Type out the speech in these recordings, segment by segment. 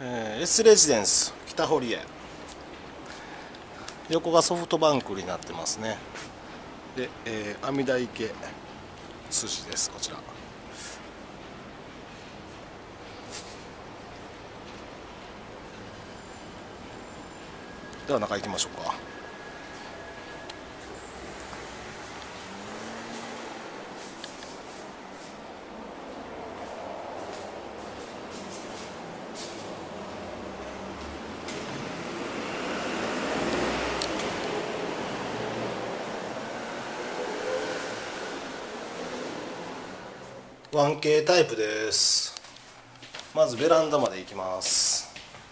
S レジデンス北堀江、横がソフトバンクになってますね。で、阿弥陀池筋です。こちらでは中行きましょうか。1K タイプです。まずベランダまで行きます。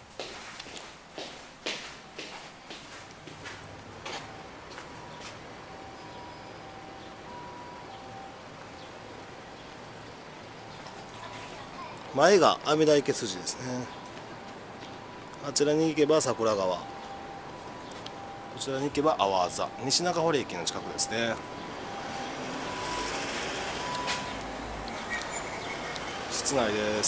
前が阿弥陀池筋ですね。あちらに行けば桜川、こちらに行けば阿波座、西中堀駅の近くですね。室内です。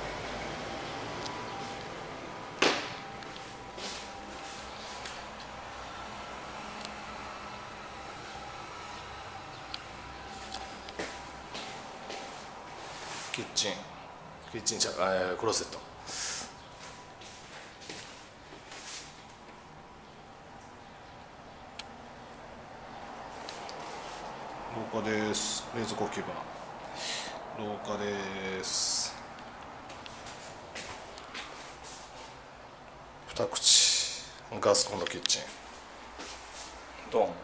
キッチンクローゼット、廊下です。冷蔵庫置き場、廊下です。2口ガスコンロキッチン、ドン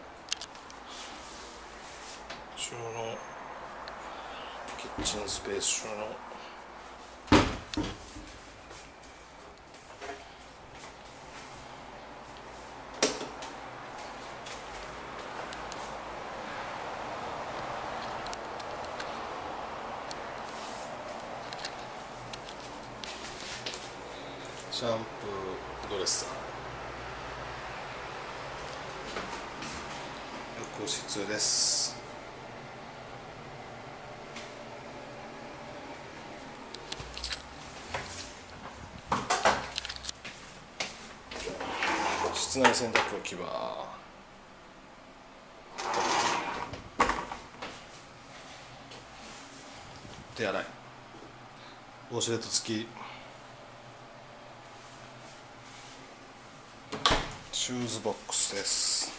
収納、キッチンスペース収納、シャンプードレッサー、浴室です。室内洗濯機は手洗い、ウォシュレット付き、シューズボックスです。